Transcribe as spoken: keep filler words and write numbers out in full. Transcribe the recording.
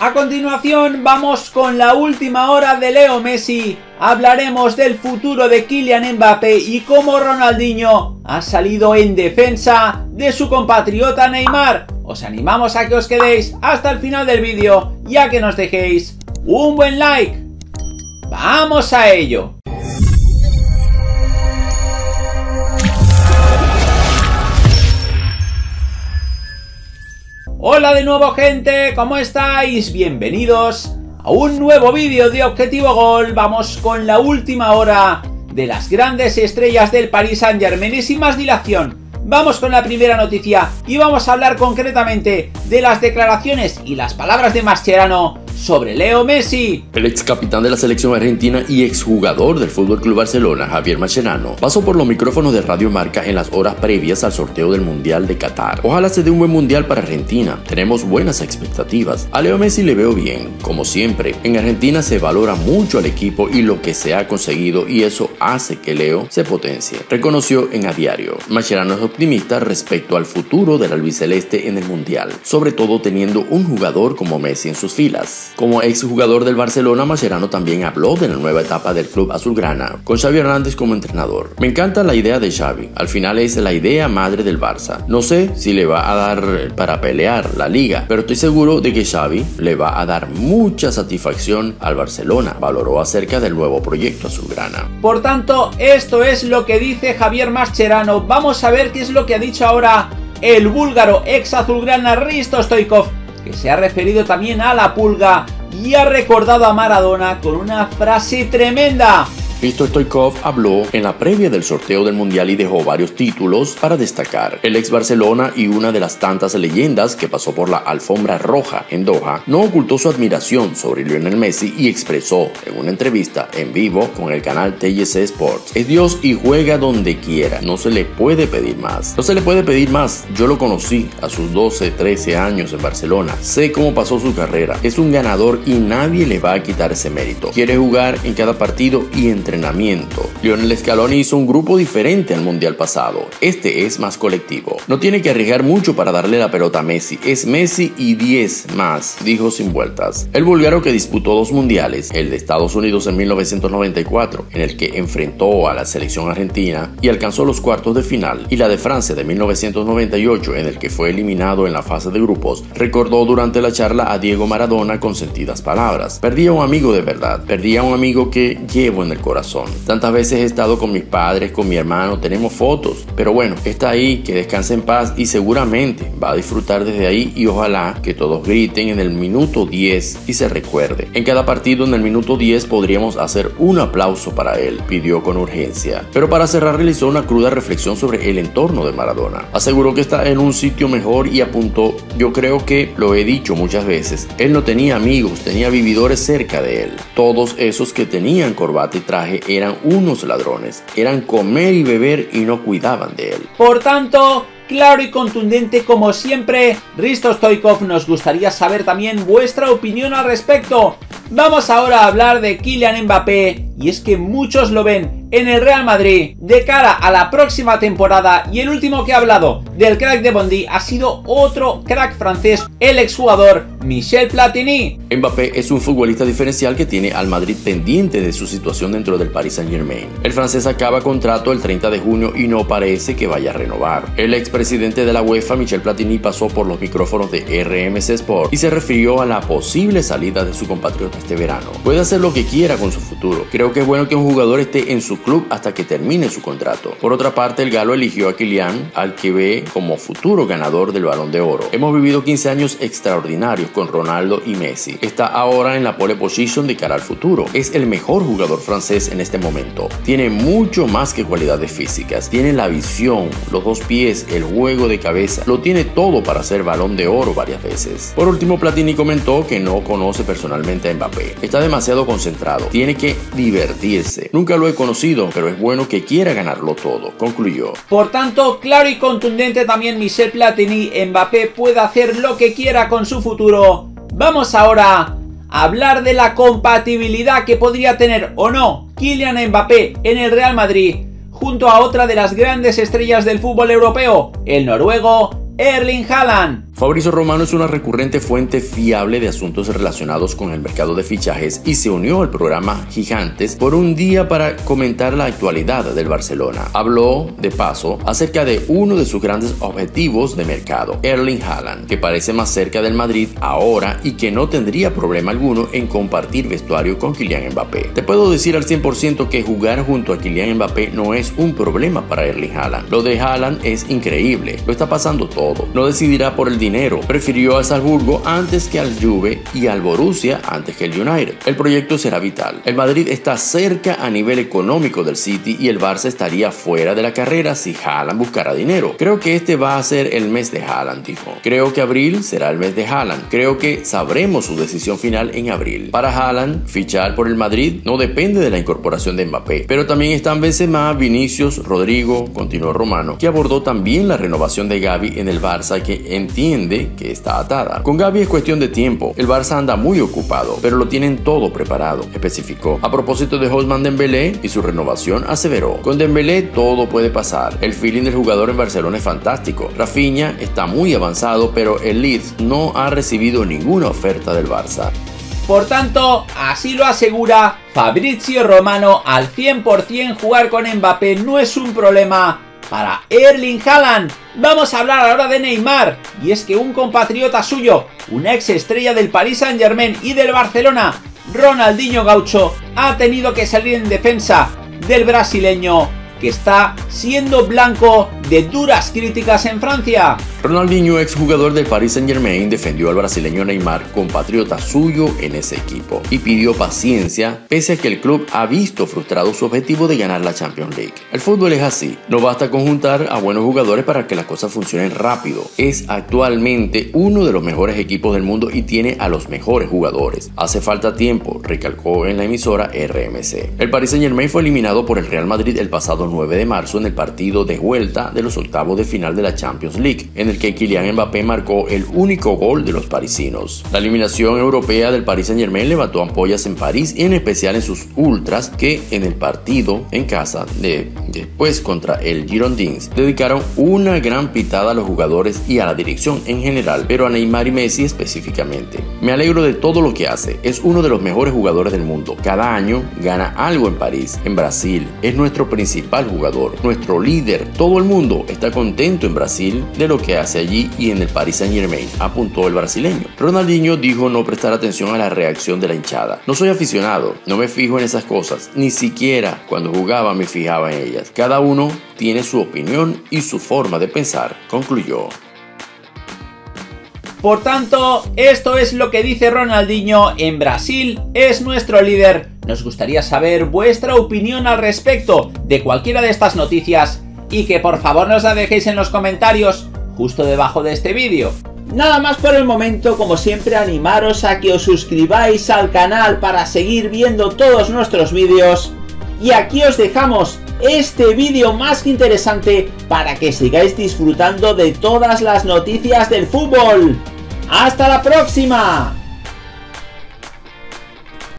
A continuación vamos con la última hora de Leo Messi. Hablaremos del futuro de Kylian Mbappé y cómo Ronaldinho ha salido en defensa de su compatriota Neymar. Os animamos a que os quedéis hasta el final del vídeo y a que nos dejéis un buen like. ¡Vamos a ello! Hola de nuevo, gente, ¿cómo estáis? Bienvenidos a un nuevo vídeo de Objetivo Gol. Vamos con la última hora de las grandes estrellas del Paris Saint-Germain y sin más dilación, vamos con la primera noticia y vamos a hablar concretamente de las declaraciones y las palabras de Mascherano sobre Leo Messi. El ex capitán de la selección argentina y exjugador del F C Barcelona, Javier Mascherano, pasó por los micrófonos de Radio Marca en las horas previas al sorteo del Mundial de Qatar. Ojalá se dé un buen Mundial para Argentina, tenemos buenas expectativas. A Leo Messi le veo bien, como siempre. En Argentina se valora mucho al equipo y lo que se ha conseguido, y eso hace que Leo se potencie, reconoció en A Diario. Mascherano es optimista respecto al futuro del albiceleste en el Mundial, sobre todo teniendo un jugador como Messi en sus filas. Como exjugador del Barcelona, Mascherano también habló de la nueva etapa del club azulgrana, con Xavi Hernández como entrenador. Me encanta la idea de Xavi, al final es la idea madre del Barça. No sé si le va a dar para pelear la liga, pero estoy seguro de que Xavi le va a dar mucha satisfacción al Barcelona, valoró acerca del nuevo proyecto azulgrana. Por tanto, esto es lo que dice Javier Mascherano. Vamos a ver qué es lo que ha dicho ahora el búlgaro ex azulgrana Hristo Stoichkov, que se ha referido también a la pulga y ha recordado a Maradona con una frase tremenda. Hristo Stoichkov habló en la previa del sorteo del Mundial y dejó varios títulos para destacar. El ex Barcelona y una de las tantas leyendas que pasó por la alfombra roja en Doha no ocultó su admiración sobre Lionel Messi y expresó en una entrevista en vivo con el canal T G C Sports: es Dios y juega donde quiera, no se le puede pedir más. No se le puede pedir más. Yo lo conocí a sus doce, trece años en Barcelona, sé cómo pasó su carrera, es un ganador y nadie le va a quitar ese mérito. Quiere jugar en cada partido y entre entrenamiento. Lionel Scaloni hizo un grupo diferente al mundial pasado. Este es más colectivo. No tiene que arriesgar mucho para darle la pelota a Messi. Es Messi y diez más, dijo sin vueltas. El búlgaro, que disputó dos mundiales, el de Estados Unidos en mil novecientos noventa y cuatro, en el que enfrentó a la selección argentina y alcanzó los cuartos de final, y la de Francia de mil novecientos noventa y ocho, en el que fue eliminado en la fase de grupos, recordó durante la charla a Diego Maradona con sentidas palabras: perdí a un amigo de verdad, perdí a un amigo que llevo en el corazón. Tantas veces he estado con mis padres, con mi hermano, tenemos fotos, pero bueno, está ahí, que descanse en paz y seguramente va a disfrutar desde ahí, y ojalá que todos griten en el minuto diez y se recuerde. En cada partido en el minuto diez podríamos hacer un aplauso para él, pidió con urgencia. Pero para cerrar realizó una cruda reflexión sobre el entorno de Maradona. Aseguró que está en un sitio mejor y apuntó: yo creo que lo he dicho muchas veces, él no tenía amigos, tenía vividores cerca de él. Todos esos que tenían corbata y traje eran unos ladrones, eran comer y beber y no cuidaban de él. Por tanto, claro y contundente como siempre, Hristo Stoichkov. Nos gustaría saber también vuestra opinión al respecto. Vamos ahora a hablar de Kylian Mbappé, y es que muchos lo ven en el Real Madrid de cara a la próxima temporada, y el último que ha hablado del crack de Bondy ha sido otro crack francés, el exjugador Michel Platini. Mbappé es un futbolista diferencial que tiene al Madrid pendiente de su situación dentro del Paris Saint-Germain. El francés acaba contrato el treinta de junio y no parece que vaya a renovar. El expresidente de la UEFA, Michel Platini, pasó por los micrófonos de R M C Sport y se refirió a la posible salida de su compatriota este verano. Puede hacer lo que quiera con su futuro. Creo que es bueno que un jugador esté en su club hasta que termine su contrato. Por otra parte, el galo eligió a Kylian, al que ve como futuro ganador del Balón de Oro. Hemos vivido quince años extraordinarios con Ronaldo y Messi. Está ahora en la pole position de cara al futuro. Es el mejor jugador francés en este momento. Tiene mucho más que cualidades físicas. Tiene la visión, los dos pies, el juego de cabeza. Lo tiene todo para ser Balón de Oro varias veces. Por último, Platini comentó que no conoce personalmente a Mbappé. Está demasiado concentrado. Tiene que divertirse. Nunca lo he conocido, pero es bueno que quiera ganarlo todo, concluyó. Por tanto, claro y contundente también Michel Platini: Mbappé puede hacer lo que quiera con su futuro. Vamos ahora a hablar de la compatibilidad que podría tener o no Kylian Mbappé en el Real Madrid junto a otra de las grandes estrellas del fútbol europeo, el noruego Erling Haaland. Fabrizio Romano es una recurrente fuente fiable de asuntos relacionados con el mercado de fichajes y se unió al programa Gigantes por un día para comentar la actualidad del Barcelona. Habló, de paso, acerca de uno de sus grandes objetivos de mercado, Erling Haaland, que parece más cerca del Madrid ahora y que no tendría problema alguno en compartir vestuario con Kylian Mbappé. Te puedo decir al cien por ciento que jugar junto a Kylian Mbappé no es un problema para Erling Haaland. Lo de Haaland es increíble, lo está pasando todo. No decidirá por el dinero, prefirió al Salzburgo antes que al Juve y al Borussia antes que el United. El proyecto será vital. El Madrid está cerca a nivel económico del City y el Barça estaría fuera de la carrera si Haaland buscara dinero. Creo que este va a ser el mes de Haaland, dijo. Creo que abril será el mes de Haaland. Creo que sabremos su decisión final en abril. Para Haaland, fichar por el Madrid no depende de la incorporación de Mbappé, pero también están Benzema, Vinicius, Rodrigo, continuó Romano, que abordó también la renovación de Gavi en el Barça, que entiende que está atada. Con Gavi es cuestión de tiempo. El Barça anda muy ocupado, pero lo tienen todo preparado, especificó. A propósito de Ousmane Dembélé y su renovación, aseveró: con Dembélé todo puede pasar. El feeling del jugador en Barcelona es fantástico. Rafinha está muy avanzado, pero el Leeds no ha recibido ninguna oferta del Barça. Por tanto, así lo asegura Fabrizio Romano, al cien por cien jugar con Mbappé no es un problema para Erling Haaland. Vamos a hablar ahora de Neymar, y es que un compatriota suyo, una ex estrella del Paris Saint-Germain y del Barcelona, Ronaldinho Gaucho, ha tenido que salir en defensa del brasileño, que está siendo blanco de duras críticas en Francia. Ronaldinho, exjugador del Paris Saint-Germain, defendió al brasileño Neymar, compatriota suyo en ese equipo, y pidió paciencia pese a que el club ha visto frustrado su objetivo de ganar la Champions League. El fútbol es así, no basta conjuntar a buenos jugadores para que las cosas funcionen rápido. Es actualmente uno de los mejores equipos del mundo y tiene a los mejores jugadores. Hace falta tiempo, recalcó en la emisora R M C. El Paris Saint-Germain fue eliminado por el Real Madrid el pasado nueve de marzo en el partido de vuelta de los octavos de final de la Champions League, en el que Kylian Mbappé marcó el único gol de los parisinos. La eliminación europea del Paris Saint-Germain levantó ampollas en París y en especial en sus ultras, que en el partido en casa de después contra el Girondins dedicaron una gran pitada a los jugadores y a la dirección en general, pero a Neymar y Messi específicamente. Me alegro de todo lo que hace, es uno de los mejores jugadores del mundo. Cada año gana algo en París, en Brasil, es nuestro principal jugador, nuestro líder. Todo el mundo está contento en Brasil de lo que hace allí y en el Paris Saint-Germain, apuntó el brasileño. Ronaldinho dijo no prestar atención a la reacción de la hinchada. No soy aficionado, no me fijo en esas cosas, ni siquiera cuando jugaba me fijaba en ellas. Cada uno tiene su opinión y su forma de pensar, concluyó. Por tanto, esto es lo que dice Ronaldinho: en Brasil es nuestro líder. Nos gustaría saber vuestra opinión al respecto de cualquiera de estas noticias y que por favor nos la dejéis en los comentarios justo debajo de este vídeo. Nada más por el momento, como siempre animaros a que os suscribáis al canal para seguir viendo todos nuestros vídeos, y aquí os dejamos este vídeo más que interesante para que sigáis disfrutando de todas las noticias del fútbol. ¡Hasta la próxima!